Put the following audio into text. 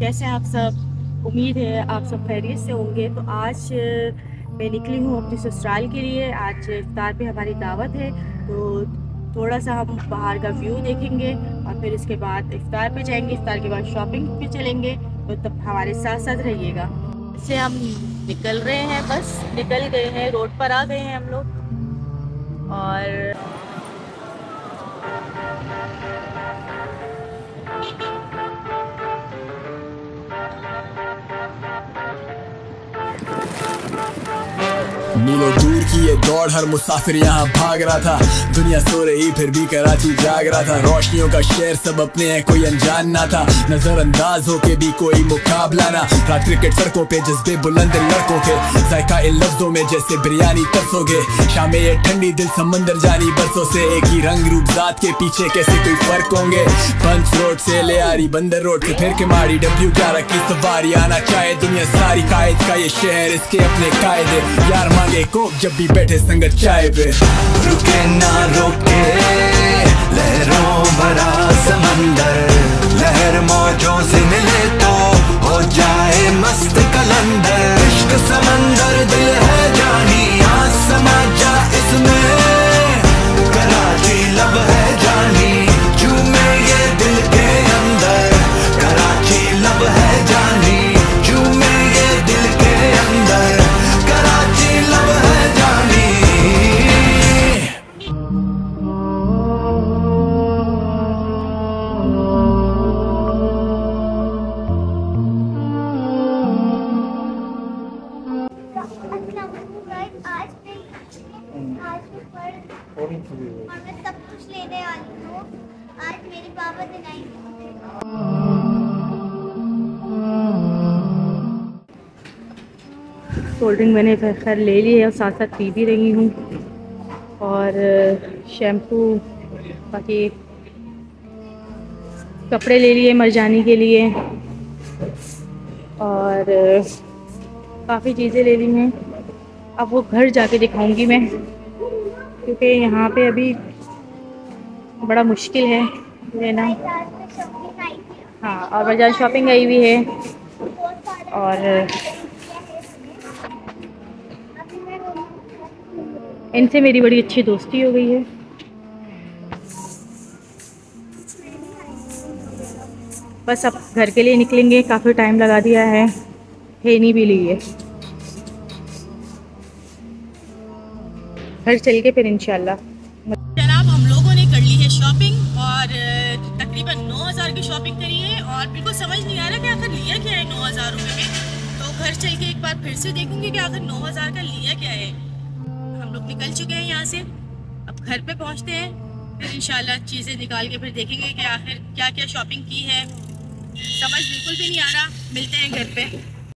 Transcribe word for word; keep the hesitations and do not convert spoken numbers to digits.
कैसे हैं आप सब। उम्मीद है आप सब खैरियत से होंगे। तो आज मैं निकली हूँ अपने ससुराल के लिए। आज इफ्तार पे हमारी दावत है, तो थोड़ा सा हम बाहर का व्यू देखेंगे और फिर उसके बाद इफ्तार पे जाएंगे। इफ्तार के बाद शॉपिंग पे चलेंगे, तो तब हमारे साथ साथ रहिएगा। इससे हम निकल रहे हैं, बस निकल गए हैं, रोड पर आ गए हैं हम लोग। और मीलों दूर की ये दौड़, हर मुसाफिर यहाँ भाग रहा था। दुनिया सो रही फिर भी कराची जाग रहा था। रोशनियों का शहर, सब अपने हैं, कोई अनजान ना था। नजरअंदाज होके भी कोई मुकाबला ना था। क्रिकेट सड़कों पे जज्बे बुलंद लड़कों के, जायका इन लफ्जों में जैसे बिरयानी तरसोगे। शामें ये ठंडी दिल समंदर जानी बरसों से, एक ही रंग रूप जात के पीछे कैसे कोई फर्क होंगे। पंच रोड से ले आरी, बंदर रोड से फिर के मारी, डब्ल्यू ग्यारह की सवारी। आना चाहे दुनिया सारी, कायद का ये शहर, इसके अपने कायदे। यार मांगे को जब भी बैठे संगत चाय पे, रुके ना रोके लहरों भरा समंदर। लहर मौजों से मिले तो हो जाए मस्त कलंदर। इश्क समंदर दिल है जानी, आज समा जा इसमें। कराची लब है जानी, झूमे ये दिल के अंदर। कराची लब है जानी, झूमे ये दिल के अंदर। कराची लब है जानी। और मैं सब कुछ लेने वाली हूँ। आज मेरे पापा दिलाएंगे। कोल्ड ड्रिंक मैंने खैर ले ली है और साथ साथ पी भी रही हूँ। और शैम्पू, बाकी कपड़े ले लिए मरजानी के लिए, और काफ़ी चीज़ें ले ली हैं। अब वो घर जाके दिखाऊंगी मैं, क्योंकि यहाँ पे अभी बड़ा मुश्किल है लेना। हाँ, और बाजार शॉपिंग आई हुई है। और इनसे मेरी बड़ी अच्छी दोस्ती हो गई है। बस अब घर के लिए निकलेंगे, काफ़ी टाइम लगा दिया है, थैली भी ली है। घर चल के फिर इंशाल्लाह। जनाब, हम लोगों ने कर ली है शॉपिंग और तकरीबन नौ हज़ार की शॉपिंग करी है। और बिल्कुल समझ नहीं आ रहा कि आखिर लिया क्या है नौ हज़ार रुपये में। तो घर चल के एक बार फिर से देखूंगी कि आखिर नौ हज़ार का लिया क्या है। हम लोग निकल चुके हैं यहाँ से, अब घर पे पहुँचते हैं, फिर इंशाल्लाह चीज़ें निकाल के फिर देखेंगे कि आखिर क्या क्या शॉपिंग की है। समझ बिल्कुल भी नहीं आ रहा। मिलते हैं घर पे।